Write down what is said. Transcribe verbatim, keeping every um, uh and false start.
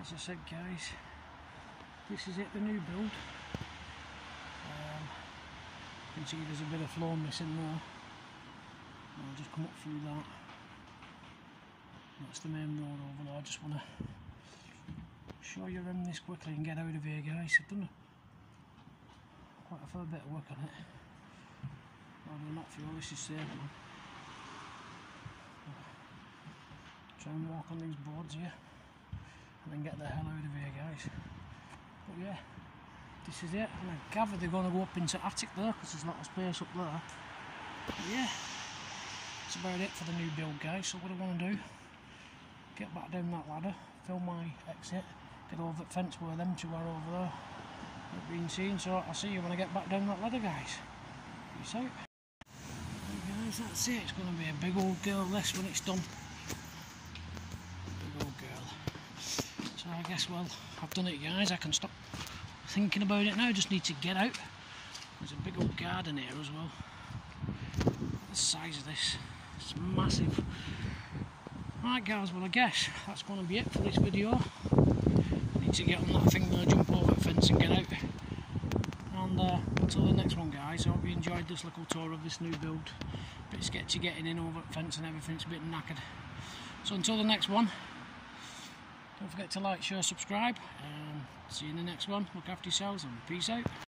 as I said guys, this is it, the new build. Um, you can see there's a bit of floor missing there. I'll just come up through that. That's the main road over there. I just want to show you around this quickly and get out of here guys. I've done a, quite a fair bit of work on it. Rather not for you, this is safe man. Try and walk on these boards here and then get the hell out of here guys. But yeah, this is it, and I gather they're going to go up into attic there because there's a lot of space up there. But yeah, that's about it for the new build guys. So what I want to do, get back down that ladder, film my exit, get over the fence where them two are over there, not being seen. So I'll see you when I get back down that ladder guys. Peace out. Right guys, that's it, it's going to be a big old girl this when it's done. So I guess, well, I've done it guys, I can stop thinking about it now, I just need to get out. There's a big old garden here as well. Look at the size of this, it's massive. Right guys, well I guess that's going to be it for this video. I need to get on that thing there, jump over the fence and get out. And uh, until the next one guys, I hope you enjoyed this little tour of this new build. Bit sketchy getting in over the fence and everything's a bit knackered. So until the next one, don't forget to like, share, subscribe, and see you in the next one. Look after yourselves and peace out.